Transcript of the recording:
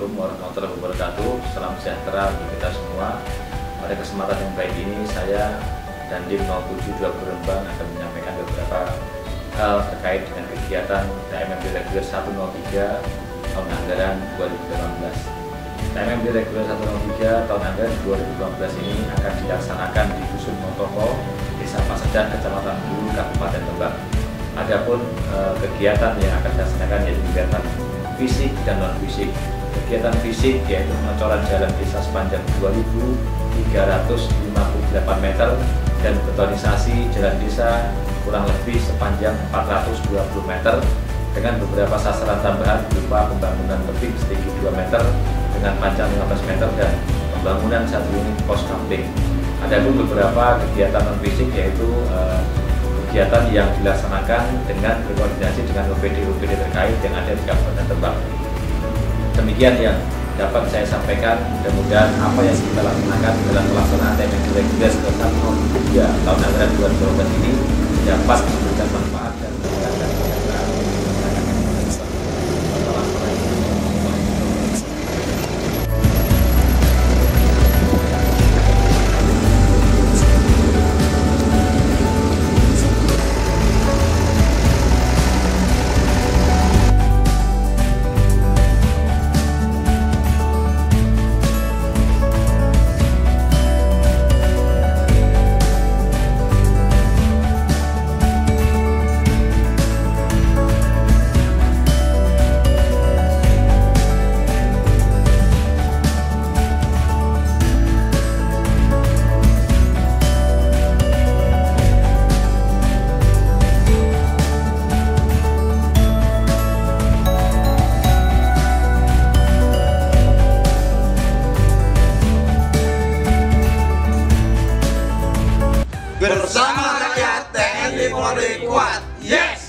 Assalamualaikum warahmatullahi wabarakatuh. Salam sejahtera untuk kita semua. Pada kesempatan yang baik ini, saya dan Dim 072 Rembang akan menyampaikan beberapa hal terkait dengan kegiatan TMMD Reguler 103 tahun anggaran 2018. TMMD Reguler 103 tahun anggaran 2018 ini akan dilaksanakan di Dusun Motoko, Desa Pasedan, Kecamatan Bulu, Kabupaten Rembang. Adapun kegiatan yang akan dilaksanakan yaitu kegiatan fisik dan non fisik. Kegiatan fisik yaitu pengecoran jalan desa sepanjang 2.358 meter dan betonisasi jalan desa kurang lebih sepanjang 420 meter dengan beberapa sasaran tambahan berupa pembangunan tebing setinggi 2 meter dengan panjang 15 meter dan pembangunan 1 unit pos kampling. Adapun beberapa kegiatan non fisik yaitu kegiatan yang dilaksanakan dengan berkoordinasi dengan OPD terkait yang ada di Kabupaten Rembang. Demikian yang dapat saya sampaikan. Mudah-mudahan apa yang kita laksanakan dalam pelaksanaan TMMD Reguler 103 tahun anggaran 2012 ini dapat memberikan manfaat dan meningkatkan kesejahteraan masyarakat Indonesia. Bersama rakyat TNI Polri kuat, yes!